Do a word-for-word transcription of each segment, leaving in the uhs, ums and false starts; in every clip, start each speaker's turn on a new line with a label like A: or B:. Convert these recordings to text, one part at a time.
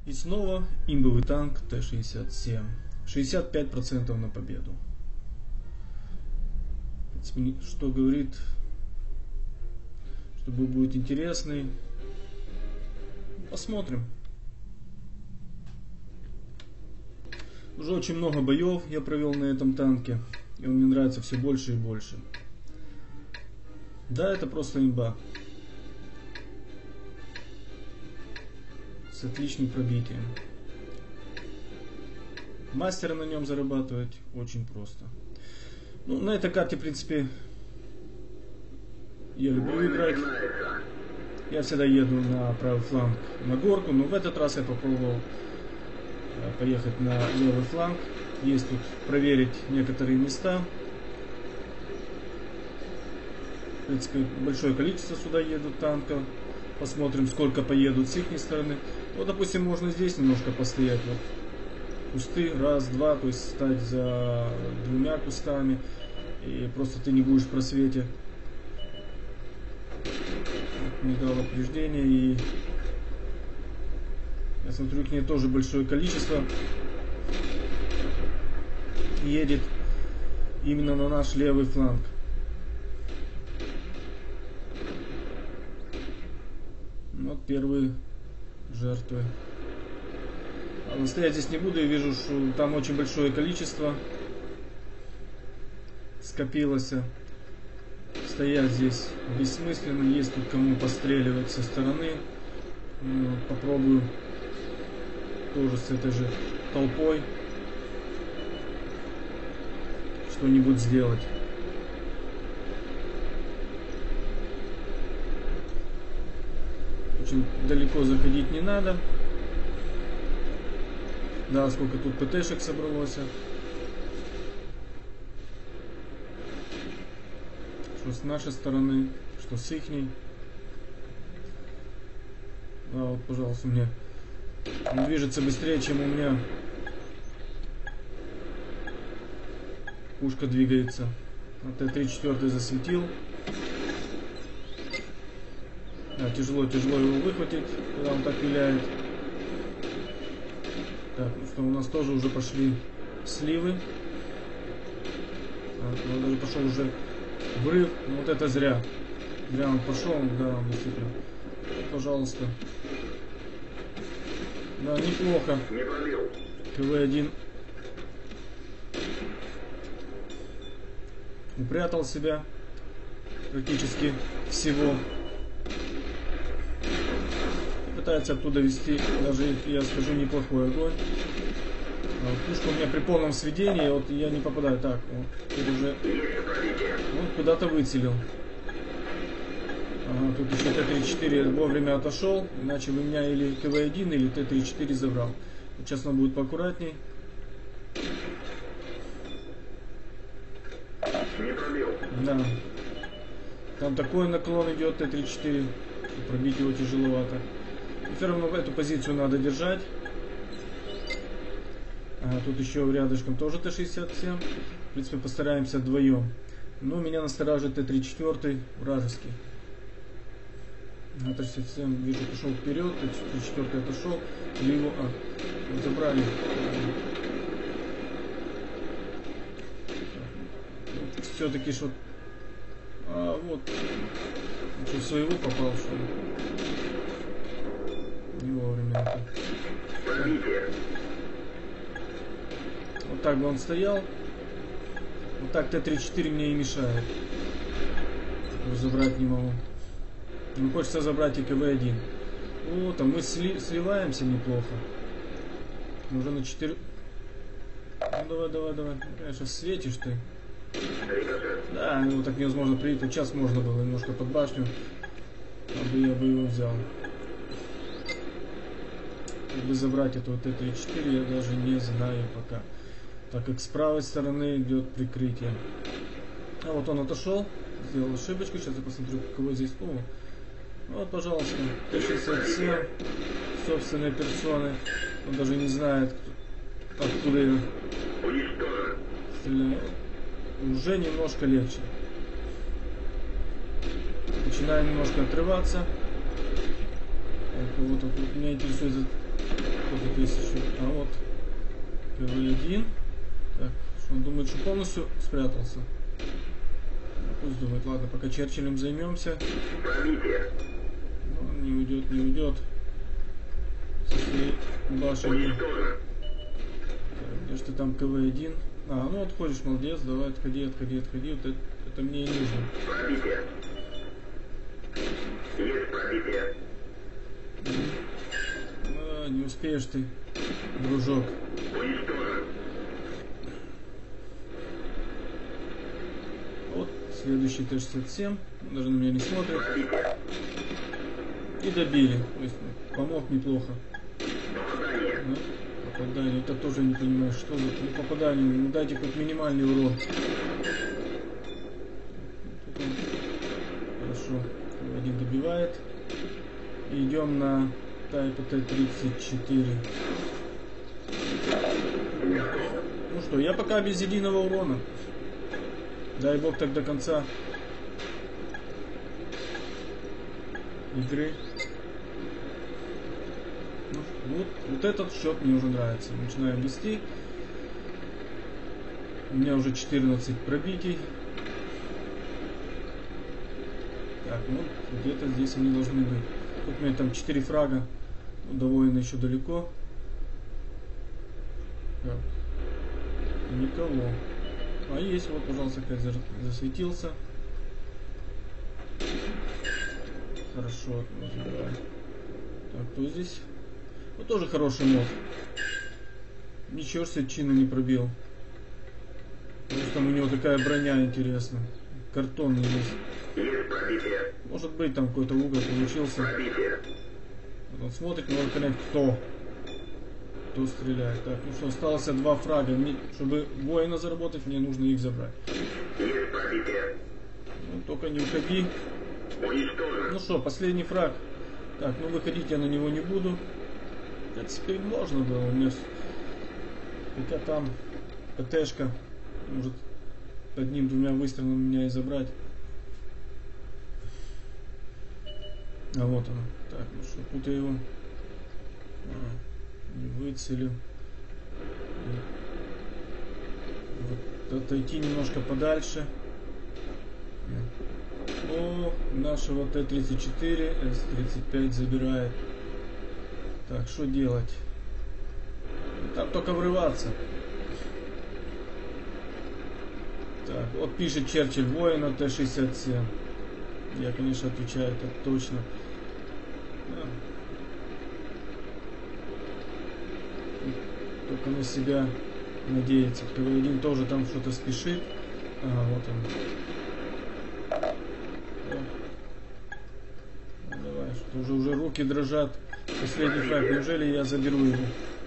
A: И снова имбовый танк Т шестьдесят семь. шестьдесят пять процентов на победу. Что говорит, что бой будет интересный. Посмотрим. Уже очень много боев я провел на этом танке. И он мне нравится все больше и больше. Да, это просто имба. С отличным пробитием. Мастера на нем зарабатывать очень просто. Ну, на этой карте, в принципе, я люблю играть. Я всегда еду на правый фланг на горку, но в этот раз я попробовал поехать на левый фланг. Есть тут проверить некоторые места. В принципе, большое количество сюда едут танков. Посмотрим, сколько поедут с их стороны. Вот, допустим, можно здесь немножко постоять. Вот кусты, раз, два, то есть стать за двумя кустами. И просто ты не будешь в просвете. Не дал упреждения. И я смотрю, к ней тоже большое количество едет именно на наш левый фланг. Вот первые жертвы. А стоять здесь не буду, я вижу, что там очень большое количество скопилось. Стоять здесь бессмысленно, есть тут кому постреливать со стороны. Ну, попробую тоже с этой же толпой что-нибудь сделать. Очень далеко заходить не надо. Да, сколько тут ПТшек собралось. Что с нашей стороны, что с ихней. Да, вот, пожалуйста, мне он движется быстрее, чем у меня пушка двигается. Вот Т тридцать четыре засветил. Да, тяжело, тяжело его выхватить, когда он так виляет. Так, ну что, у нас тоже уже пошли сливы. Так, он даже пошел уже врыв. Ну, вот это зря. Зря он пошел, да, он действительно. Пожалуйста. Да, неплохо. КВ один упрятал себя практически всего. Пытается оттуда вести, даже я скажу, неплохой огонь. А вот пушка у меня при полном сведении, вот я не попадаю. Так, вот, тут уже вот куда-то выцелил. Ага, тут еще Т тридцать четыре вовремя отошел, иначе бы меня или КВ один, или Т тридцать четыре забрал. Вот сейчас он будет поаккуратней. Да. Там такой наклон идет Т тридцать четыре, пробить его тяжеловато. И все равно эту позицию надо держать. А, тут еще рядышком тоже Т шестьдесят семь. В принципе, постараемся вдвоем. Но меня настораживает Т тридцать четыре вражеский. Т шестьдесят семь, вижу, пошел вперед. Т тридцать четыре отошел. Или его а, забрали. Все-таки что. А, вот. Что, своего попал, что ли? Не вовремя. Вот так бы он стоял. Вот так Т тридцать четыре мне и мешает. Забрать не могу. Не хочется забрать и КВ один. Вот, а мы сли сливаемся неплохо. Уже на четыре. Ну давай, давай, давай. Конечно, светишь ты. Да, ну так невозможно прийти. Сейчас можно было немножко под башню. А бы я бы его взял. Как бы забрать эту Т тридцать четыре, я даже не знаю пока. Так как с правой стороны идет прикрытие. А вот он отошел. Сделал ошибочку. Сейчас я посмотрю, кого здесь. О, вот, пожалуйста. Т шестьдесят семь. Собственной персоны. Он даже не знает, откуда я стреляю. Уже немножко легче. Начинаем немножко отрываться. Вот, вот, вот, меня интересует за тысячу. А вот пэ вэ один. Так, что он думает, что полностью спрятался? Пусть думает, ладно, пока Черчиллем займемся. Но он не уйдет, не уйдет. Со своей башенкой. Где ж ты там ка вэ один? А, ну отходишь, молодец, давай отходи, отходи, отходи. Вот это, это мне и нужно.
B: Пробитие. Есть пробитие.
A: А, не успеешь ты, дружок.
B: Уничтожен.
A: Вот, следующий тэ шестьдесят семь. Он даже на меня не смотрит.
B: Пробитие.
A: И добили. То есть помог неплохо.
B: Попадание.
A: Да? Попадание. Это тоже не понимаю, что за ну, попадание. Ну, дайте хоть минимальный урон. Тут он... Хорошо. Один добивает. И идем на Type тэ тридцать четыре. Ну что, я пока без единого урона. Дай бог так до конца игры. Ну, вот, вот этот счет мне уже нравится. Начинаем вести. У меня уже четырнадцать пробитий. Так, ну где-то здесь они должны быть. Тут у меня там четыре фрага. До воина еще далеко. Так. Никого. А есть, вот, пожалуйста, опять засветился. Хорошо, забирай. Так, кто здесь? Вот тоже хороший мод. Ничего себе чина не пробил. Просто там у него такая броня интересная. Картонный есть.
B: Есть пробитие.
A: Может быть там какой-то угол получился.
B: Пробитие.
A: Вот он смотрит, может понять кто. Кто стреляет. Так, ну что, осталось два фрага. Мне, чтобы воина заработать, мне нужно их забрать.
B: Есть пробитие.
A: Ну, только не уходи.
B: Уничтожен.
A: Ну что, последний фраг. Так, ну выходить я на него не буду. В принципе, можно было. У меня... Хотя там ПТшка может одним-двумя выстрелами меня и забрать. А вот оно. Так, ну что, тут я его а, не выцелил. Вот, отойти немножко подальше. О, нашего тэ тридцать четыре, эс тридцать пять забирает. Так, что делать? Там только врываться. Так, вот пишет Черчилль, воина тэ шестьдесят семь. Я, конечно, отвечаю, это точно. Да. Только на себя надеяться. ка вэ один тоже там что-то спешит. Ага, вот он. Ну, давай, что уже, уже руки дрожат. Последний фраг. Неужели я заберу его?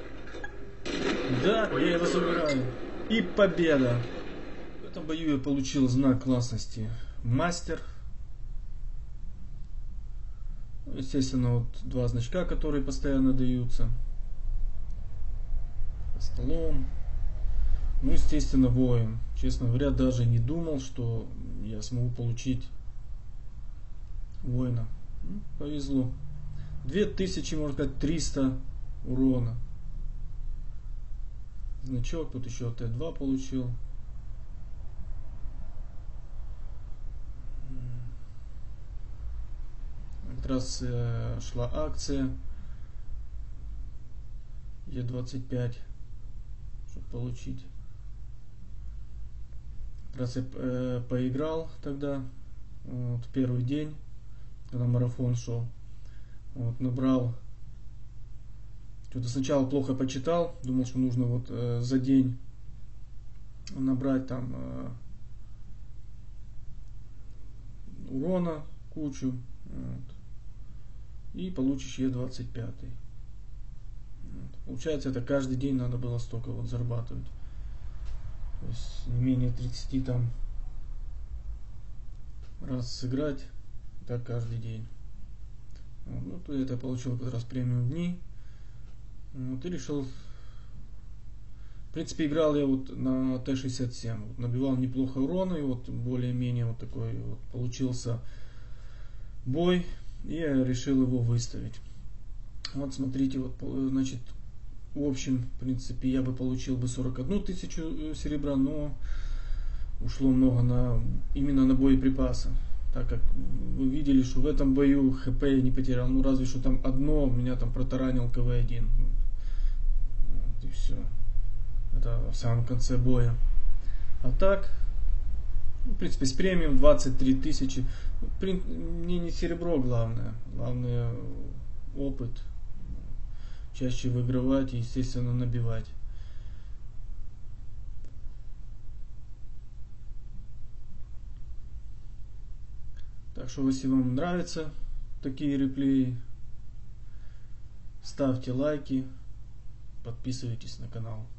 A: Да, я его забираю. И победа. В этом бою я получил знак классности мастер. Естественно, вот два значка, которые постоянно даются. Столом. Ну, естественно, воин. Честно говоря, даже не думал, что я смогу получить воина. Ну, повезло. две тысячи, можно сказать, триста урона. Значок, тут еще тэ два получил. Как раз э, шла акция е двадцать пять, чтобы получить. Как раз я э, поиграл тогда, вот, первый день, когда марафон шел. Вот, набрал. Что-то сначала плохо почитал, думал, что нужно вот э, за день набрать там э, урона кучу. Вот, и получишь е двадцать пять. Вот. Получается, это каждый день надо было столько вот зарабатывать. То есть не менее тридцати там раз сыграть, так каждый день. Вот. Ну, то это я получил как раз премиум дни. Вот, и решил. В принципе, играл я вот на тэ шестьдесят семь. Вот, набивал неплохо урона, и вот более-менее вот такой вот получился бой. И я решил его выставить. Вот смотрите, вот, значит, в общем, в принципе, я бы получил бы сорок одну тысячу серебра, но ушло много на именно на боеприпасы. Так как вы видели, что в этом бою хп я не потерял, ну разве что там одно, меня там протаранил ка вэ один. Вот и все. Это в самом конце боя. А так, в принципе, с премиум двадцать три тысячи. Мне не серебро главное. Главное опыт. Чаще выигрывать и, естественно, набивать. Так что, если вам нравятся такие реплеи, ставьте лайки, подписывайтесь на канал.